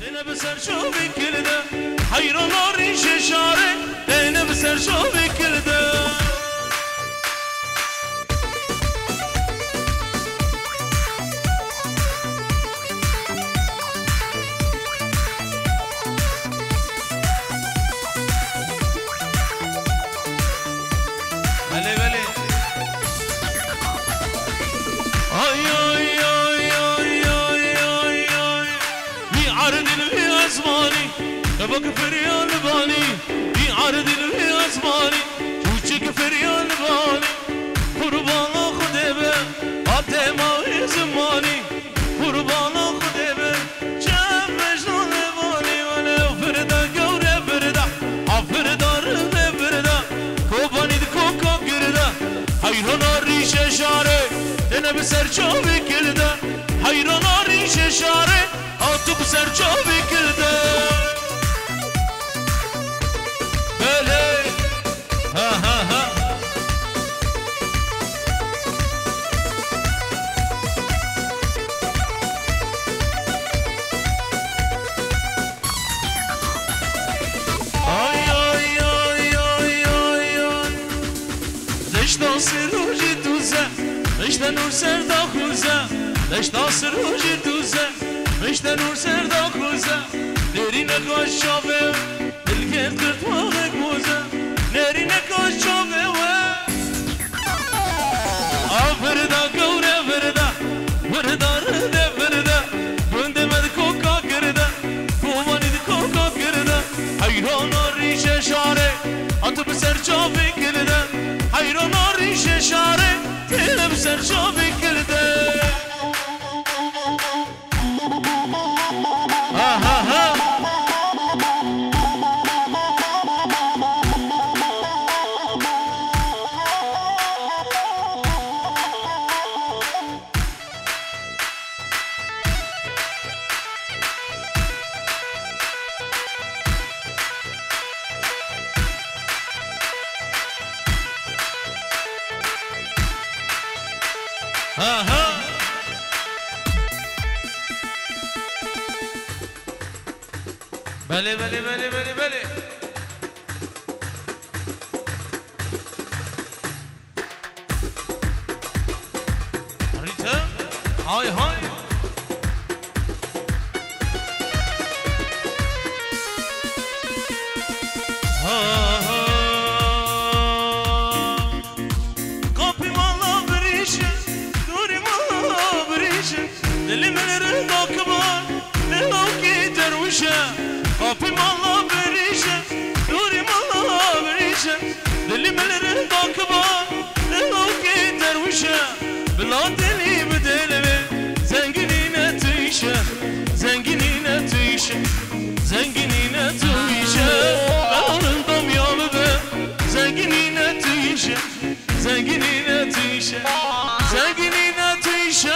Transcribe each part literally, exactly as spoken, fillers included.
دينا بسر شوفي كل ده حيران ريش شاري دينا بسر شوفي كل ده بك فريال بالي في عرض في أسماني وشك فريال بالي قربان خدبه أبته ما زماني قربان خدبه شاف مجنون بالي ولا فردا جورة فردا أفردا رفة فردا كوباني دكوكا كردا حيران ريش شاره دنا بسر شوفي كردا حيران ريش شاره أتو بسر شوفي كردا Işte nur serda kuza, işte nasır ucu tuza, işte nur serda kuza. Nerine kaç çave, dilken kırtmalık muza. Nerine kaç çave ve Afırda gavre vırda, vırda rıda vırda. Bündemed koka kırda, kumanid koka kırda. Hayran arişe şare, atıp serçavi kırda. Hayran arişe şare. Tinem serçavi kırdı Ha ha ha Aha. Bale bale bale bale bale. Harita. Hay hay. Ha ha. Dilimin dokman, eloki dervişe, kapım Allah verişe, durim Allah verişe. Dilimin dokman, eloki dervişe, bila deli bedelime, zenginine tüyşe, zenginine tüyşe, zenginine tüyşe. Ağrındam yalı be, zenginine tüyşe, zenginine tüyşe, zenginine tüyşe.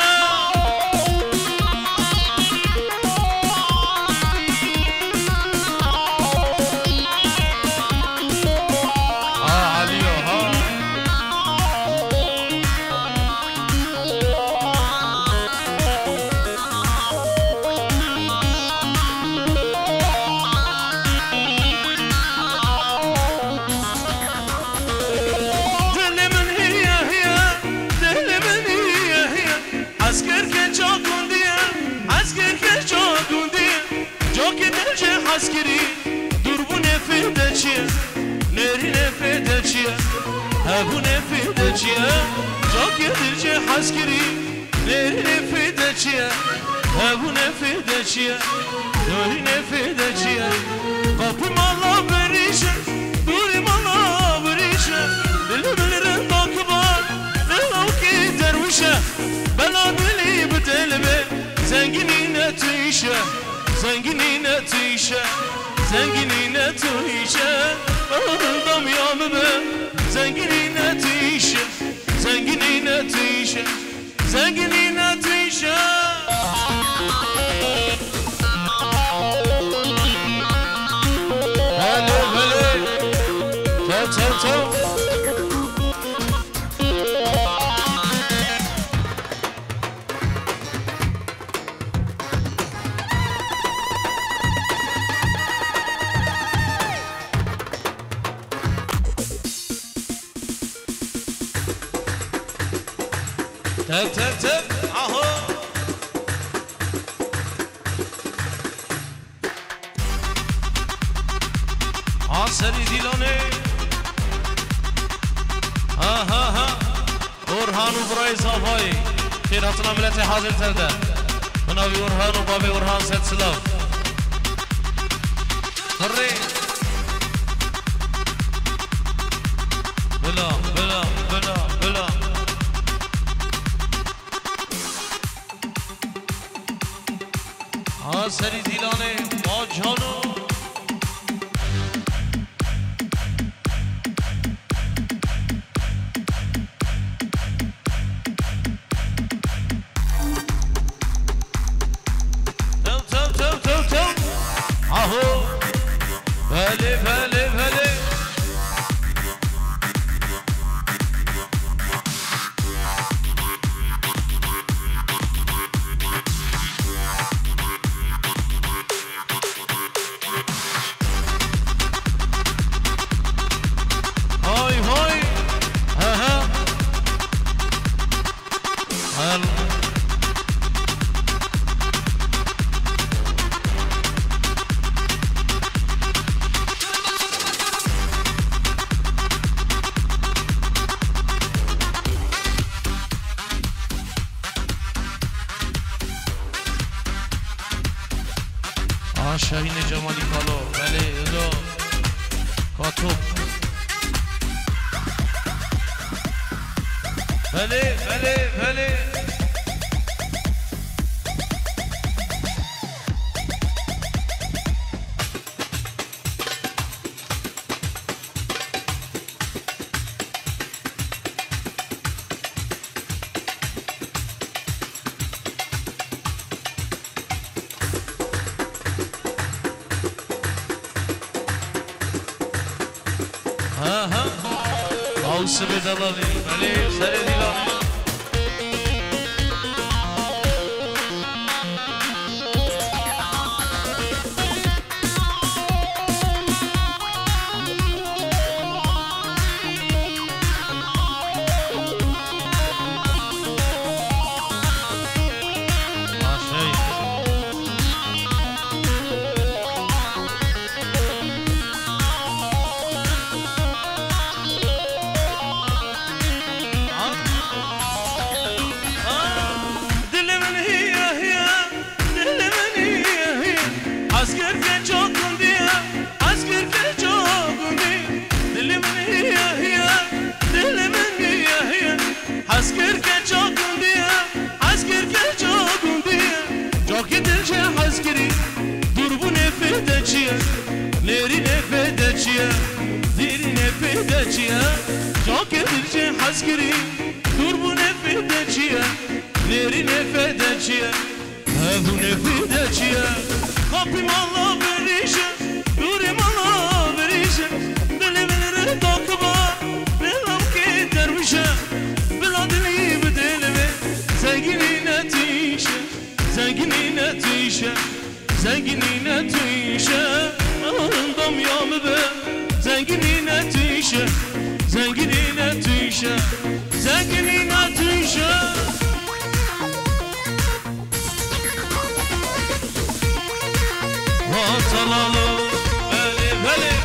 Askeri dur bu nefedeciye neri nefedeciye ha bu nefedeciye çok yedirce askeri neri nefedeciye ha bu nefedeciye neri nefedeciye kapım Allah verişe durim Allah verişe dilimlerin takıbar ne lavki dervişe bela dili bedelime zenginine tüyşe zenginine tüyşe, zenginine tüyşe. Ağrındam yanı be, zenginine tüyşe, zenginine tüyşe, zenginine tüyşe. Hele hele, çal çal çal. تب تب تب اهو عصري دیلانه ها ها ها اورهان و برای صافایی خیراتنا ملت حاضر ترده مناوی اورهان و بابی اورهان ست سلاف هره بلا بلا بلا بلا عصري دیلانه با جانو بله بله بله های های ها ها شاهین جمالی کالو بله ازا کاتوب بله بله بله ها ها اوس بدلالی بله سر دیلانه ليري نفدتشيا ديري نفدتشيا جوكي درجي حسكري دوربو نفدتشيا ليري نفدتشيا هذو نفدتشيا خبي مالا بريشا دوري مالا بريشا دلي من ردوكبا بلام كي درويشا بلا دلي بدلبي زنقني نتيشا زنقني نتيشا زنقني نتيشا انضم يوم به زنقني نتيشا زنقني نتيشا زنقني نتيشا وطلالو بلي بلي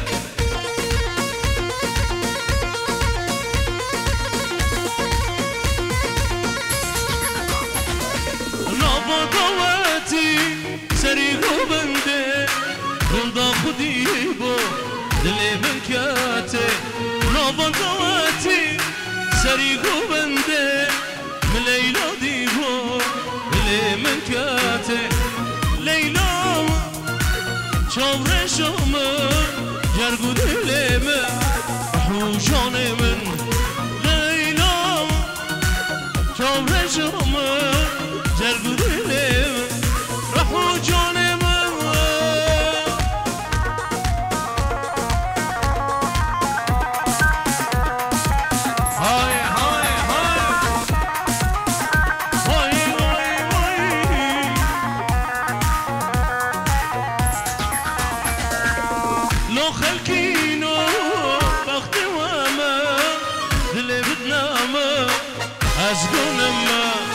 نابو دواتي سريقو بنده رندا خودی بو دلی من کاته نوان دواتي سريقو بنده مليلا دی بو دلی من کاته لیلا چاور شام جرگو دلم حوشان من لیلا چاور شام جرگو دلم حوشان خلكينو بختي وما دلي بدنا ما أزقون ما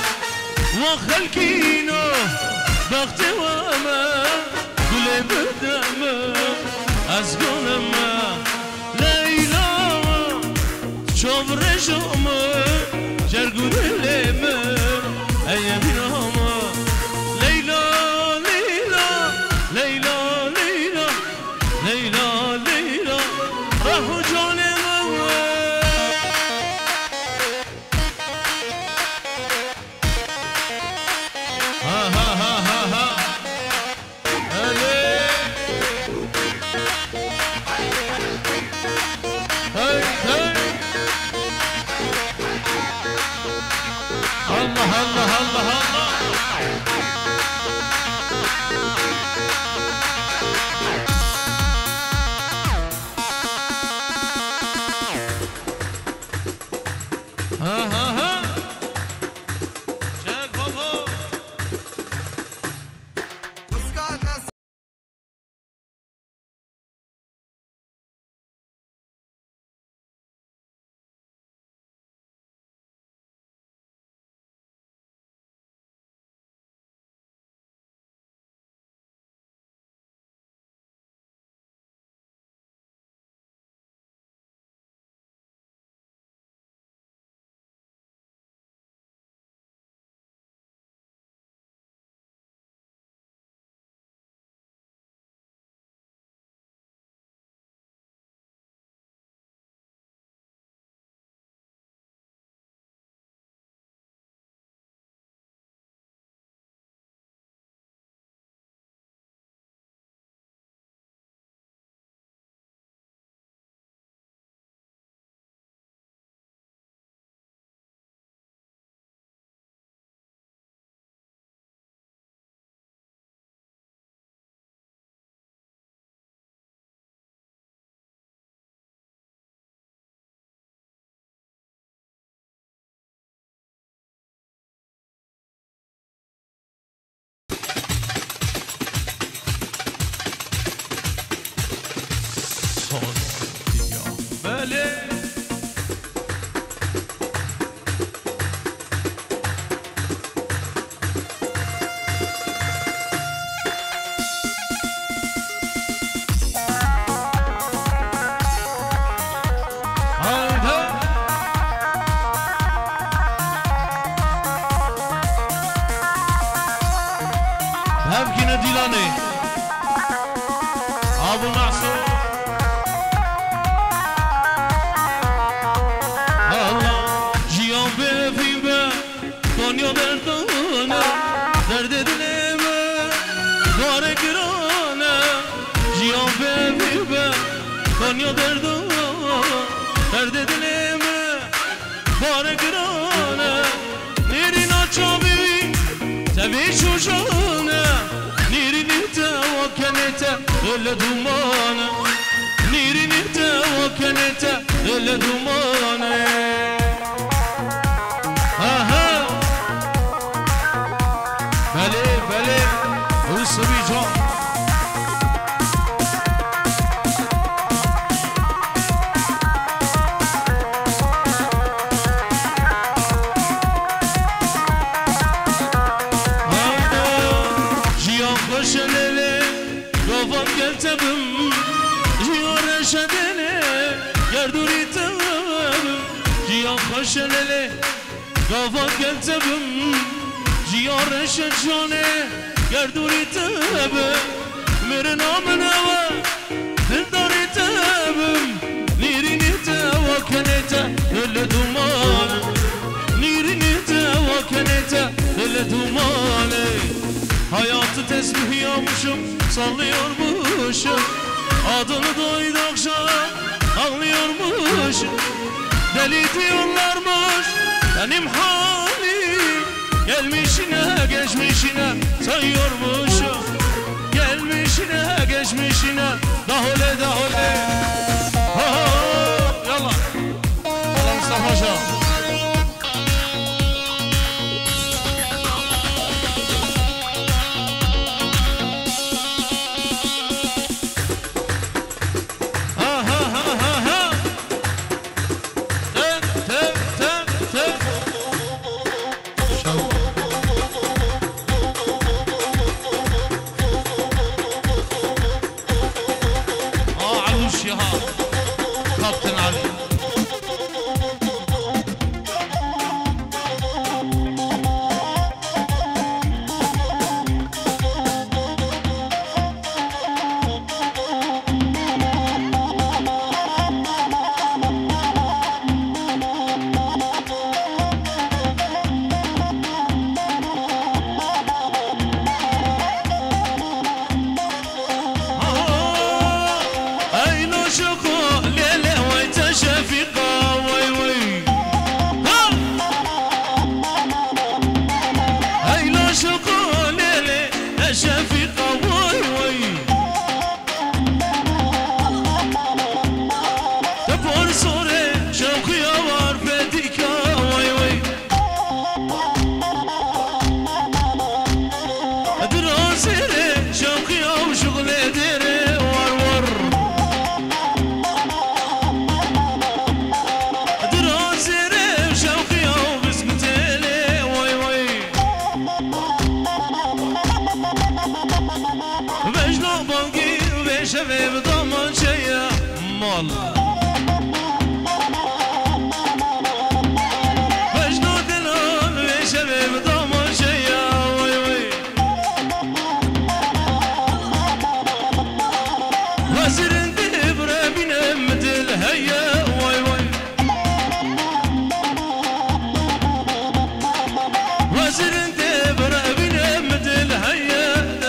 خلكينا بخت وما قل بدما أزقنا ما ليلى شوف رجوم جرقود الليمة أيامنا ما ليلى ليلى ليلى ليلى ليلى ليلى راحوا جوني الله الله الله الله ها ها ها شاك بابا همكينا ديلاني ابو معصوم الله جيان بفين به دنیا دردانه درد دلمه داره گرانه جیان بفین به دنیا دردانه درد دلمه داره گرانه نیری ناچا ببین تبی شوشانه نیری نیتا و کنتا دل دومانه نیری نیتا و کنتا دل دومانه آها بله بله حسبی جان شلله قافا كنتبم جيار شجانه گردوری تبم مرنا منوا دلداری تبم نیری نیتا و کنیتا دل دومان نیری نیتا و کنیتا دل دومانه hayatı tesbihiyormuşum sallıyormuşum adını duydukça ağlıyormuşum deli diyorlarmış benim halim gelmişine geçmişine sayıyormuşum gelmişine geçmişine dahole dahole ha ha yallah Allah Mustafa Şah كابتن علي شباب ضمان شيا مال مجنون دلال شباب ضمان شيا وي وي وزير الدبرة بنمت الهيا وي وي وزير الدبرة بنمت الهيا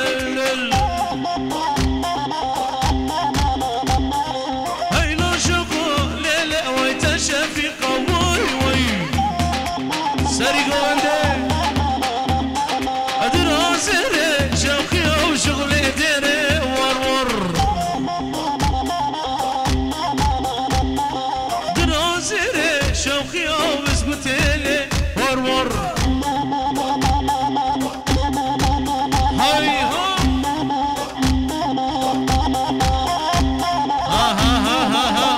شفيقة وي وي ساري قوانده أدراسيري شوقي وشغلي ديري ور ور دراسيري شوقي وبسمتيلي ور ور هاي ها ها ها ها ها ها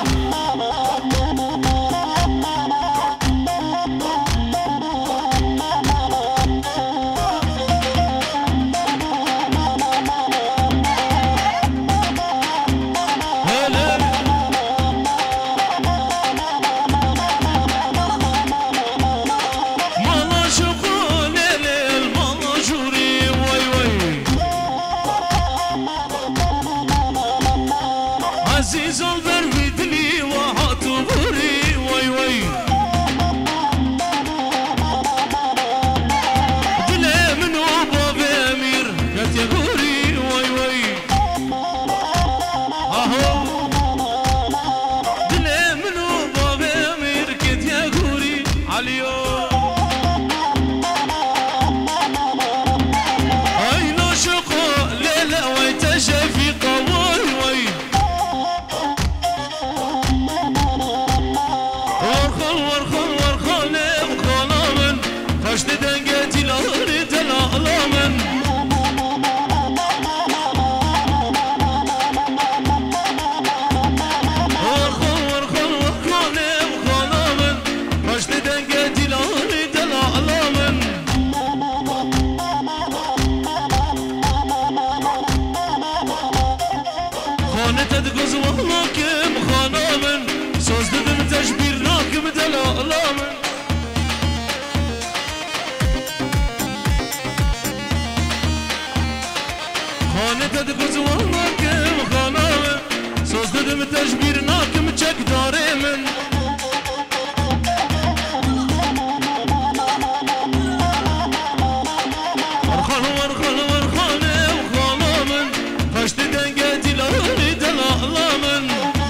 عزيز البر دلي وهاتو بوري وي وي دلي منو بابي امير قالت يا غوري وي وي اهو دلي منو بابي امير قالت يا غوري عليو اي لو شقو ليلة ويتشفيقة وي وي ورخل ورخل ورخل وخلامن خشت دنجتي لغري تلالامن ورخل ورخل ورخل وخلامن خشت دنجتي لغري تلالامن خانت تقوز والله كم خانامن سوز ددم تشبير ناكم دلالامن خانت تقوز والله كم خانامن سوز ددم تشبير ناكم چك دارمن ورخل ورخل ورخل وخانامن خشت دنجتي لغري دلالامن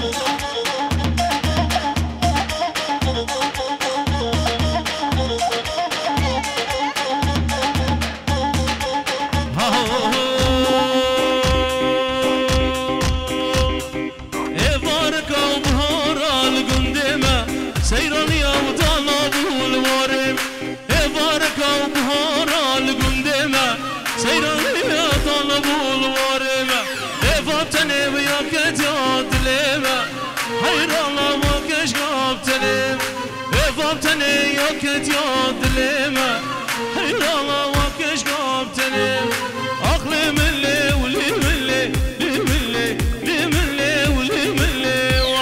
سيراني وطلب الورم بارك وبهار القندمة سيراني طلب الورم فاتني وياك تياد ليمة حير الله ما كشكاب تلم فاتني وياك تياد ليمة حير الله ما كشكاب تلم أخلي من لي ولي من لي لي من لي لي من لي ولي من لي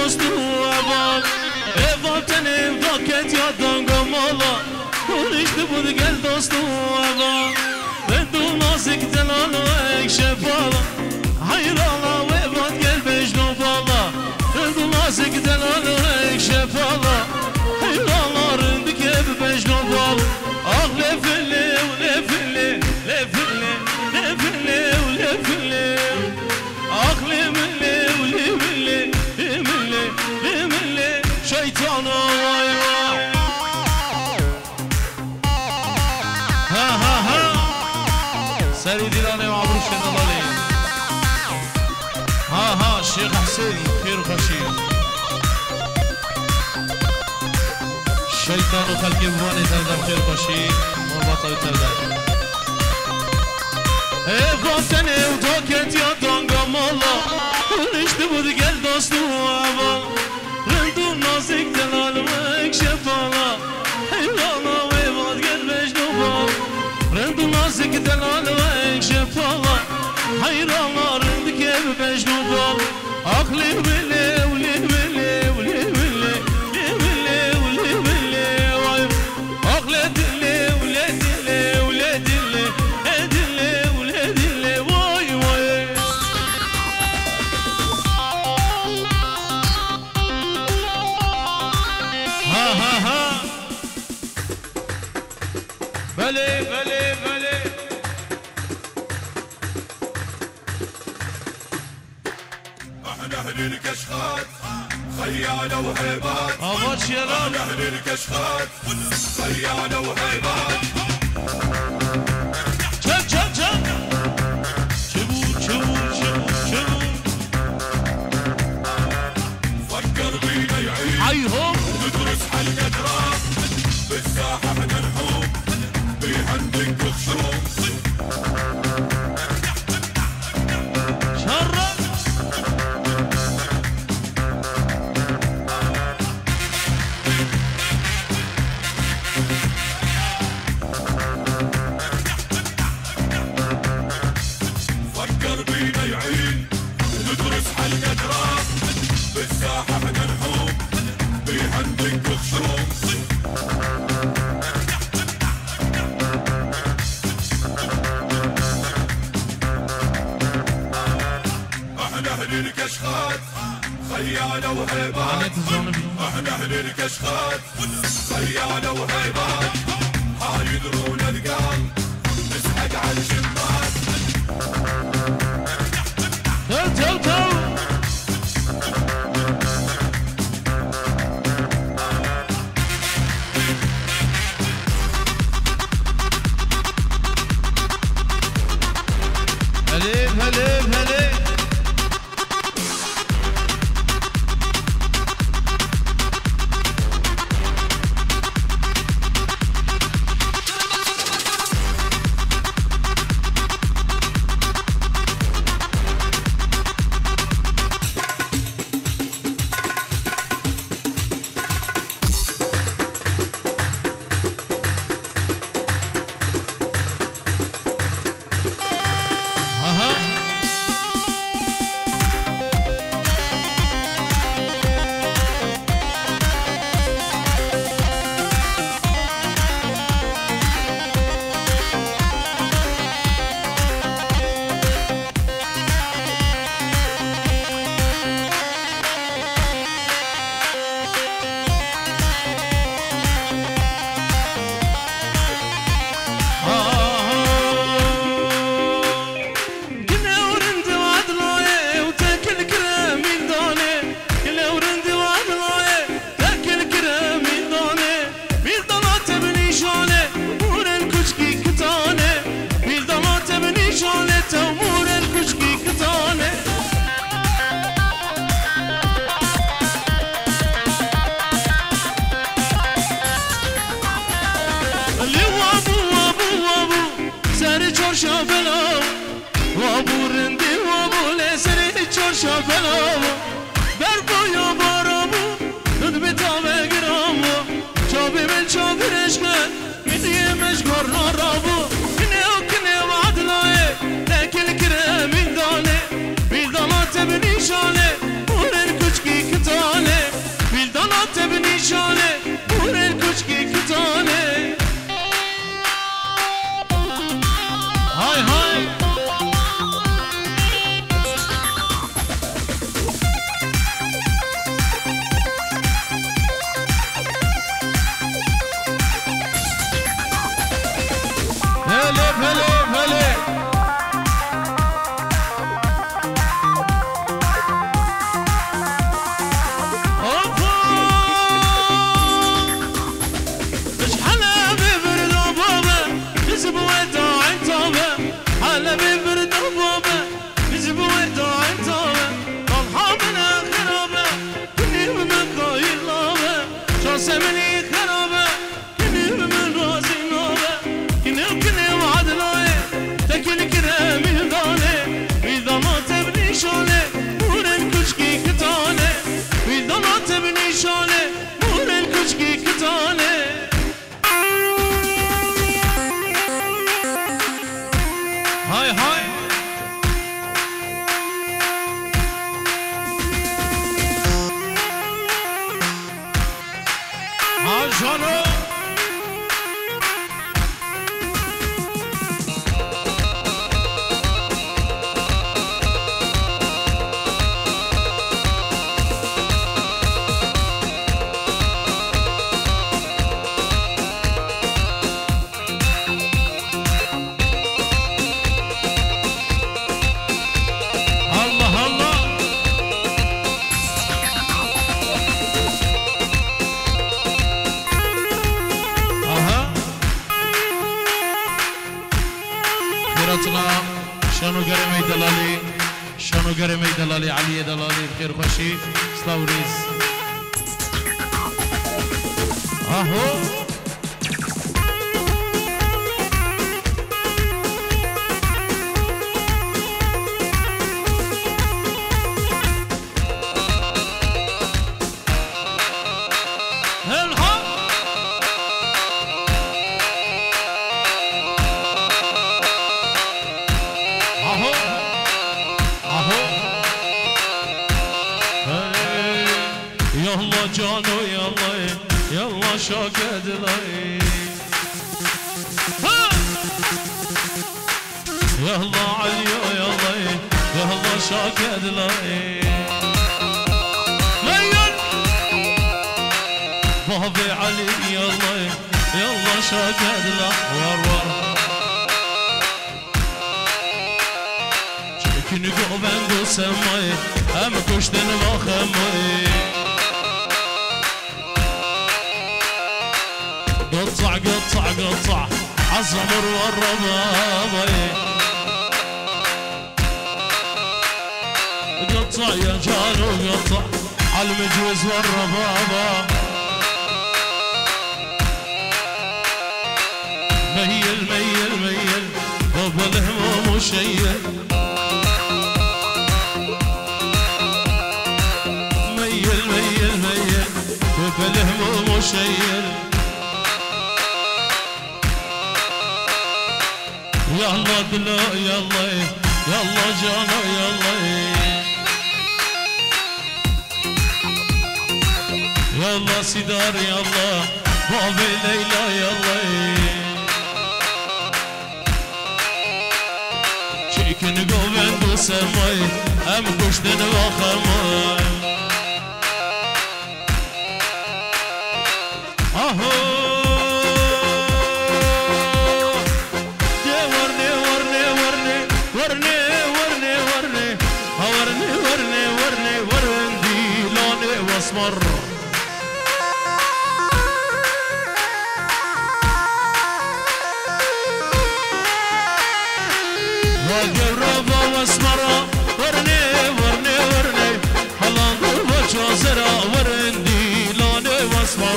دوست و اول واتن داکت یادان گمالا کنشت بود گل دوست و اول بدو نازک دلال و اکشه بالا حیرالا و باد گل بجنو بالا بدو نازک دلال و اکشه بالا حیرالا رندک بجنو بالا آه لفله و لفله لفله لفله و لفله آه لمله و لمله لمله لمله شیطان وای وای ها ها ها سری دیلانه معبور شنالالی ها ها شیخ حسین خیر خوشی شیطان و خلقی بوانی تردم خیر خوشی مربطای تردم ای خواستنه و تاکت یادان گمالا کنشت بود گل دوست و اول رندو نازک دلال و اکشه بالا حیرانا و باد گل بجنو بالا رندو نازک دلال و اکشه بالا حیرانا رندک بجنو بالا اخلی بله ولی بله ولی بله بله ولی بله وای اخلی دله ولی دله ولی دله دله ولی دله وای وای ها ها ها بله بله بله احنا اهل الكشخات خيانة وهيبات آباد شيران احنا اهل الكشخات خيانة وهيبات çök çök çök çabuk çabuk çabuk çabuk فكر بينا يعيد عيهم ندرس حل اطراف بالساحة احنا نحوم بيهندك وخشوم şarrak فكر بينا يعيد ندرس حل اطراف بالساحة احنا نحوم بيهندك وخشوم احنا اهل الكشخات خيانة وهيبات lanet zanı احنا اهل الكشخات خيانة وهيبات هاي يدرون اثقال نسحق على الجمات Tov tov tov Helif helif helif Aha شافلو وابو رندي وابو لسري چور شافلو بربو يا بارامو ند بتاوه گرامو چابي من چاورش کن میدیه مشگار نارابو کنه و کنه و عدلائه لکل کرمین دانه بیلدانات بنیشانه مورن کچکی کتانه شانو گرمی دلالی شانو گرمی دلالی علی دلالی بخیر خوشی سلاوریز آهو جانو يلا يلا شاكد لاي يلا علي يلا يلا شاكد لاي ميل بابي علي يلا يلا شاكد لا ور ور شكني قوبن سماي هم كشتن واخماي قطع قطع قطع عالزمر والربابي قطع يا جانو قطع عالمجوز والربابة ميل ميل ميل بابا الهموم وشيل ميل ميل ميل بابا الهموم وشيل يلا دلو يلا يلا جانا يلا يلا سيدار يلا بابي ليلى يلا شيكن قوبن سماي ام كشتن وخماي اهو اسمر وقربا واسمرا ورني ورني ورني حلان وجازرا ورندي لوني واسمر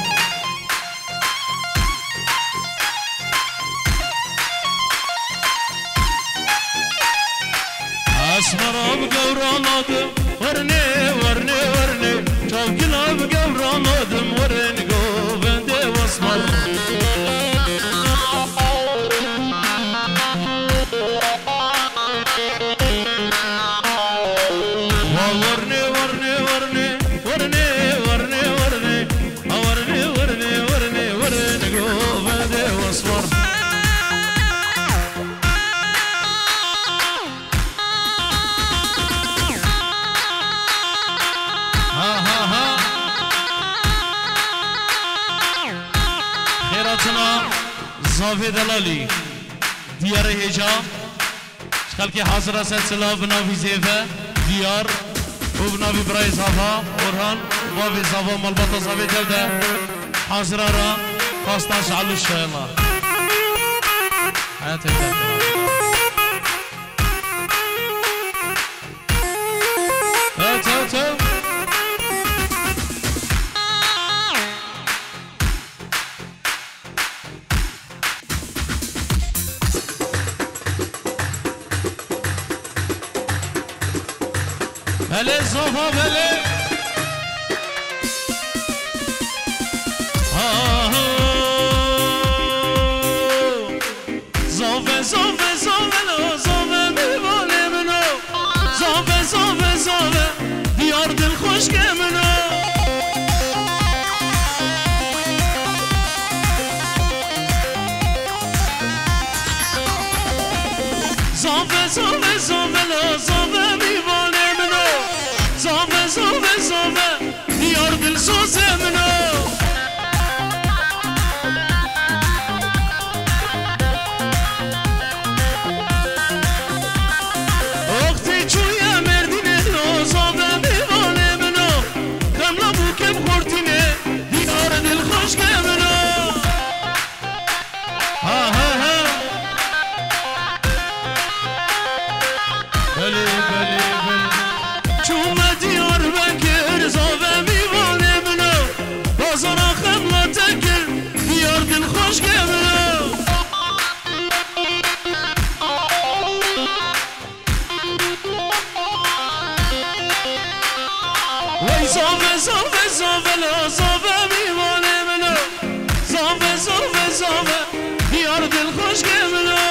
اسمرا بقورانات ورني ورني ورني شوقنا بقورانات ورني قوبندي واسمر ورني ورني ورني ورني ورني ورني ورني ورني ورني ورني قوبندي واسمر زافي دلالي ديار هجا خلقي حاضرة سلسلة بنافي زيفة ديار وبنافي براي صافا أورهان وبنافي صافا ملبطة صافي جلدة حاضرة را خاصتاش على الشيلة حياتي هات هات هات بله صفا بله زافه زافه زافه لو زافه میوانه منو زافه زافه زافه دیار دل خوشگه منو زافه زافه زافه لو زافه میوانه منو زافه زافه زافه دیار دل سوزه منو وقتی چویا مردینه لو زافه میوانه منو کملا بوکم خورتینه دیار دل خوشگه منو ها ها ها بله بله بله چون دیار بکر زاوه میوانه منو بازار خدمت کر دیار دل خوش که منو وی زاوه زاوه زاوه لا زاوه میوانه منو زاوه زاوه زاوه دیار دل خوش که منو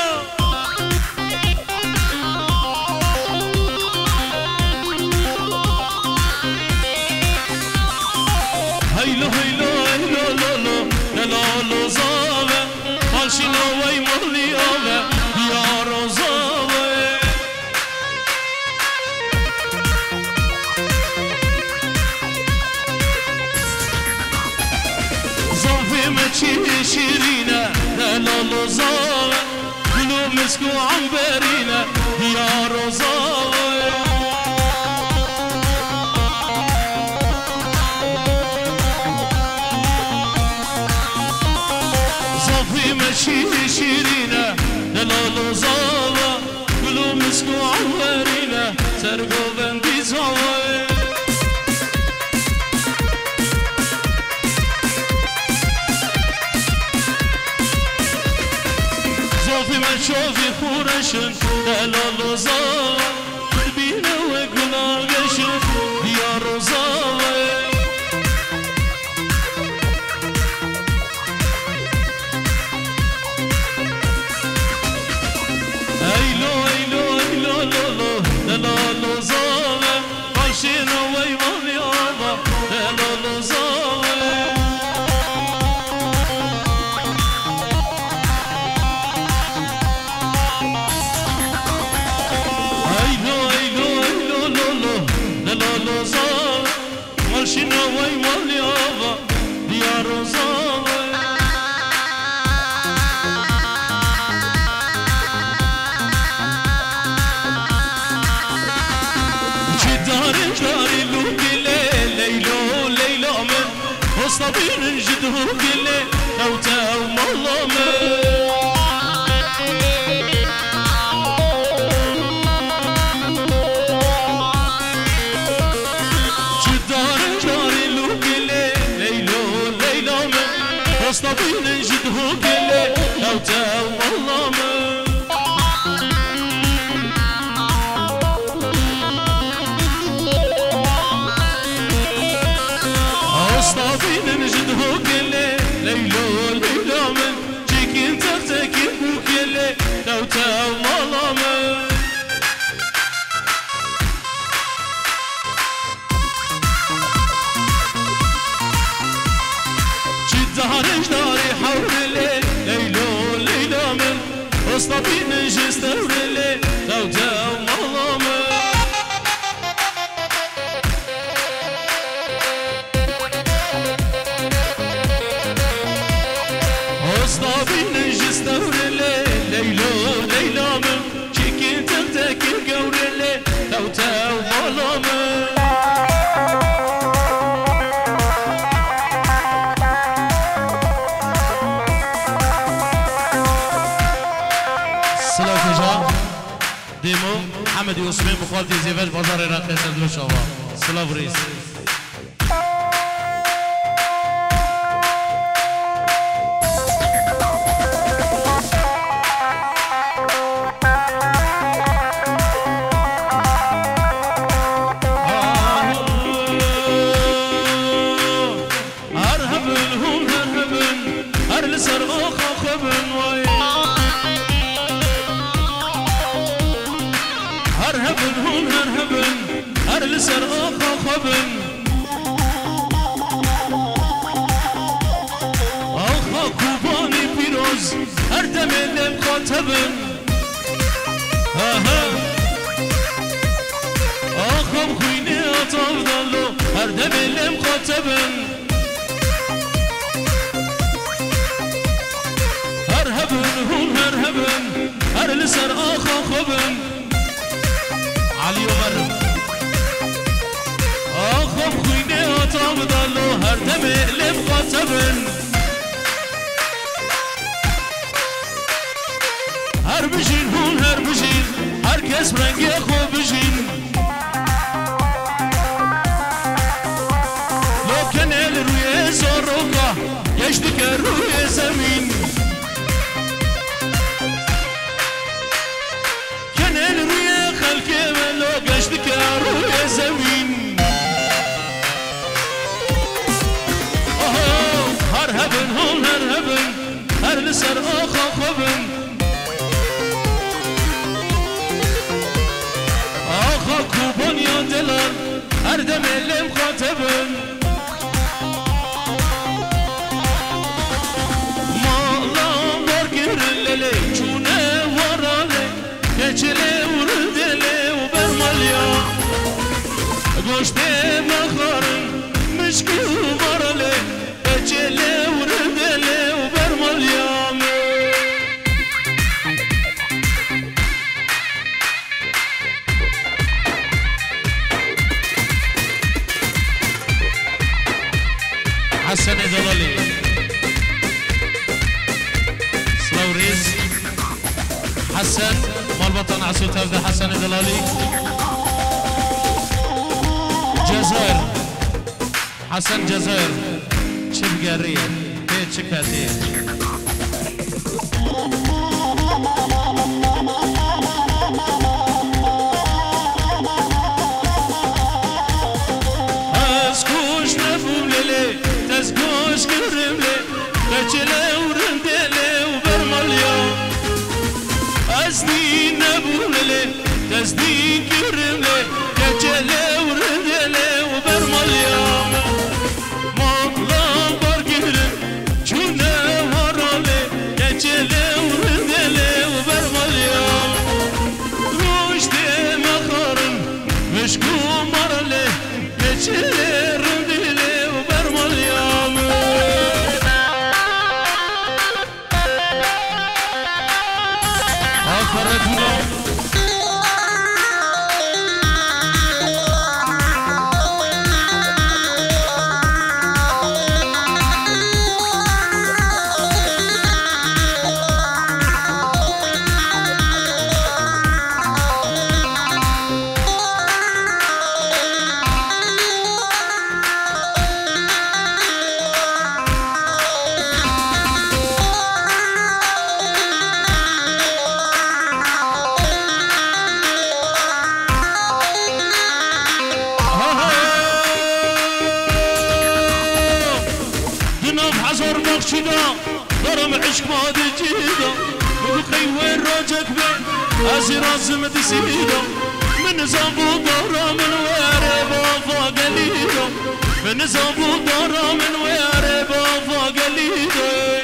هیلو هیلو هیلو لولو لولو زاوه مالشینو وی مولی آوه دیارو زاوه زاوه مچی شیرینه لولو زاوه گلو مسکو عنبرینه دیارو زاوه شيري شيرينا دلالو زاوا قلو مسكو عوارينا سرقو بندي زاوا زوفي ما شوفي خورشن دلالو زاوا قلبينا وقلاقشن ديارو زاوا دلالو زاوه ماشینو وی مالی آوا دلالو زاوه ایلو ایلو ایلو لولو دلالو زاوه ماشینو وی مالی آوا دیارو زاوه داري داري لو كله ليلو ليلو من مصطبين جده كله او تاو مظلم داري داري لو كله ليلو ليلو من مصطبين جده كله او تاو مظلم صافين نجده كله ليلو ليلو من جيكين تختكين بو كله لو تاو مظلم جدارش داري حول الليل ليلو ليلو من صافين نجستور الليل لو تاو مظلم صابين جستور الليل ليلو ليلو من جيكين تمتكين قور الليل لو تاو ظلم سلام كجا ديمو محمد يوسفين بخالتي زيفاج بازار راقي سدلو شوا سلام ريس هرهبن هون هرهبن هر لسر آخا خبن آخا کوبانی پیروز هر دم لم خاطبن آخا خوینه آتاو دالو هر دم لم خاطبن هرهبن هون هرهبن هر لسر آخا خبن علي عمر آخم خوینه آتام دالو هر دم لب خاطبن هر بجین هون هر بجین هر کس رنگی خوب بجین زمین کنن روی خلق ولو گشت که روی زمین آها هر هبن هم هر هبن هر لسر آخا خوبن آخا کوبان یا دلار هر دم لم خاطبن مالام بار گرلله چونه وراله گچله وردله و برمالیا گوشته مخارن مشکی وراله گچله وردله و برمالیا حسن دلالي سلوريز حسن مال بطن عسول تبدا حسن دلالي جزائر حسن جزائر شبقارية بيت شكاتية تزگوش کرم لی کچله و رندله و برمالیا از دی نبون لی تزدی کرم لی کچله و رندله و برمالیا مالام بار گرم چونه وراله کچله و رندله و برمالیا روشته مخارن مشکو مراله کچله رندله و برمالیا دارم عشق ماد جیدا بخی وين راجك بين ازي رازم تسيدا من زابو دارا من وياري بافا قليدا من زابو دارا من وياري بافا قليدا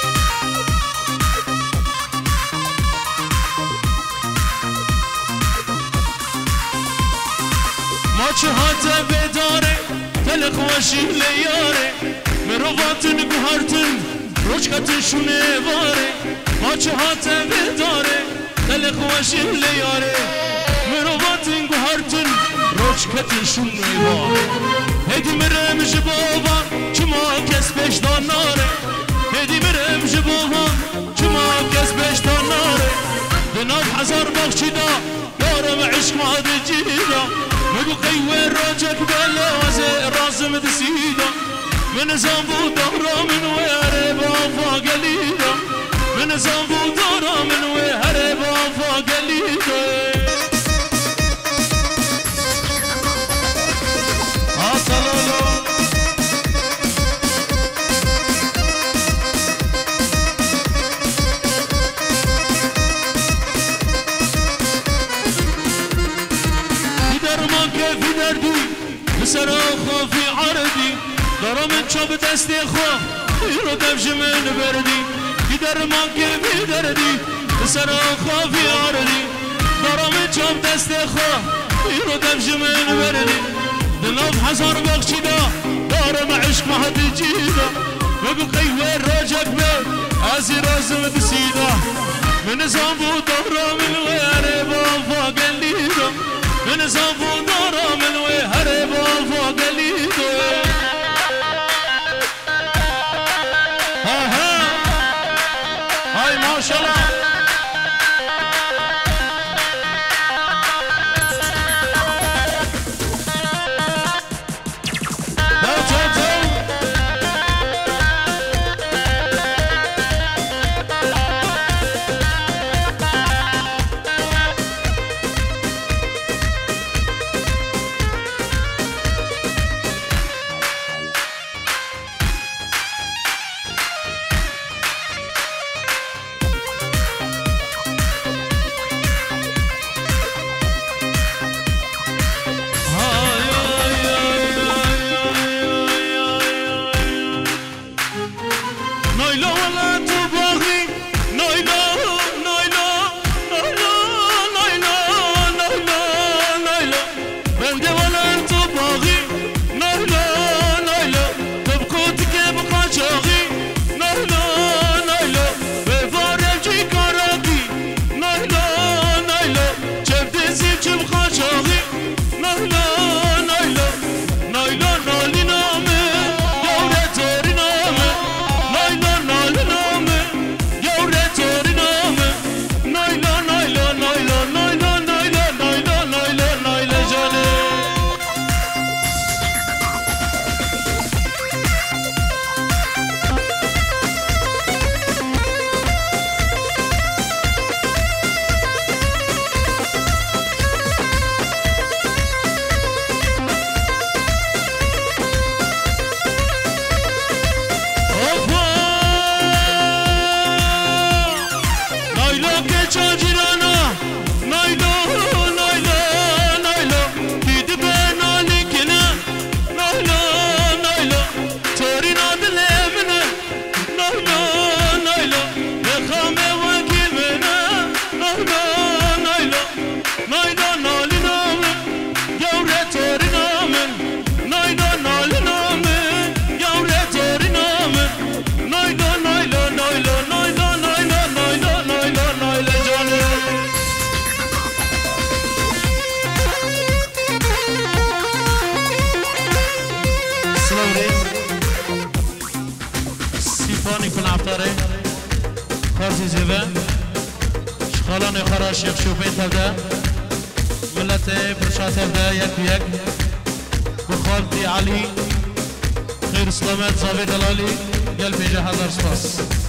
ما چهات بداره تلخ وشي لياري مرواتن قهرتن روچکت شونه واره ما چه هاتم بداره دل خوشی لیاره مرواتن گوهرتن روچکت شونه واره هدی مرم جبابا چما کس پیش داناره هدی مرم جبابا چما کس پیش داناره دناب هزار بخشی دا دارم عشق ماد جیدا مگو قیوه راجک بلازه رازم دسیدا من زنبو دارا من ويهرب عفا قليلا من زنبو دارا من ويهرب عفا قليلا عصلالا في درمك في دردي بسراخة في عرضي دارم چوب دستی خو رو دفش من بردی بیدر ما که بیدردی سر خوافی آردی دارم چوب دستی خو رو دفش من بردی دلاب هزار بخشی دا دارم عشق مهد جیدا بگو قیوه راجک به ازی رازم دسیدا من زنبو دارم من ویاره بافا قلیدا من زنبو دارم من ویاره بافا قلیدا ماشاءالله سپاسی زیبه شخالان خراش یک شوپین تبده ملت برشات تبده یک یک بخالتی علی خیر سلامت زاوی دلالی گل بیجه هزار سپاس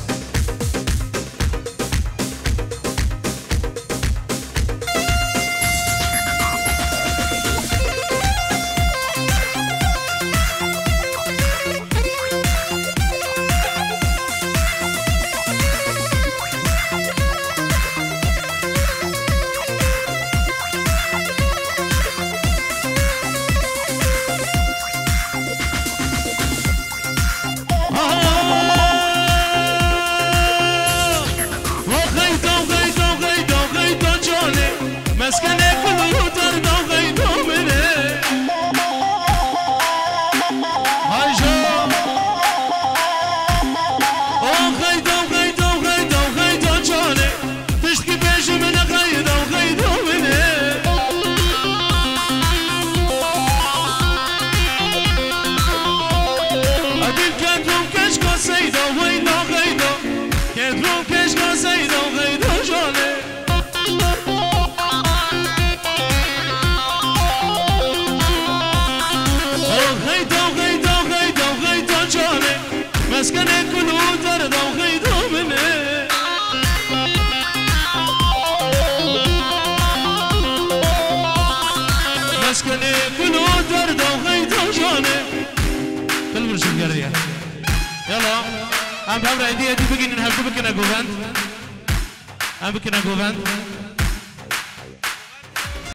يلا I'm بقرا هدي هدي بقين نهجو بكنا جوفان I'm بكنا جوفان